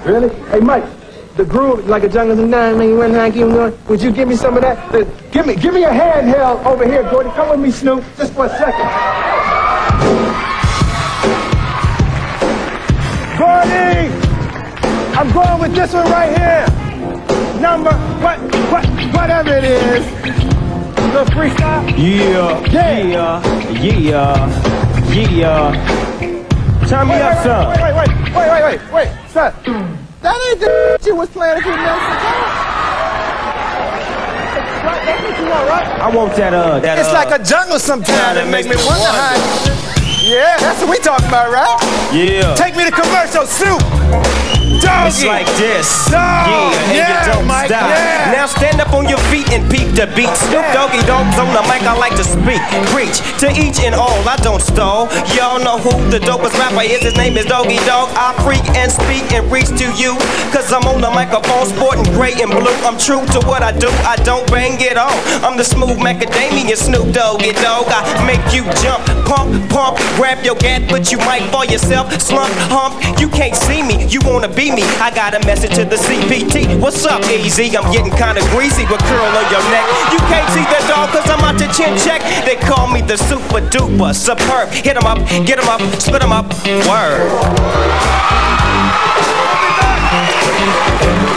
Really? Hey, Mike, the groove, like a Jungles and Diamonds, would you give me some of that? Give me a handheld over here, Gordy. Come with me, Snoop, just for a second. Gordy! I'm going with this one right here. Number, whatever it is. Little freestyle? Yeah. Turn me up, son. Wait, son. That ain't the you was playing a few minutes ago. That's what you want, right? I want that, It's like a jungle sometimes. It makes me wonder how. Yeah, that's what we talking about, right? Yeah. Take me to commercial, Snoop. Doggy. It's like this. Dog. And you don't Mike, stop. yeah. Now stand up on your feet and peep the beat. Snoop Doggy Dogg's on the mic, I like to speak. Preach to each and all, I don't stall. Y'all know who the dopest rapper is. His name is Doggy Dogg. I freak and speak and reach to you. Cause I'm on the microphone, sporting gray and blue. I'm true to what I do, I don't bang it on. I'm the smooth macadamia Snoop Doggy Dogg. I make you jump, pump, grab your gat, but you might fall yourself. Slump, hump, you can't see me, you wanna be me. I got a message to the CPT. What's up, Easy? I'm getting kinda greasy with curl on your neck. You can't see that dog cause I'm out to chin check. They call me the super duper, superb. Hit 'em up, get 'em up, split 'em up, word.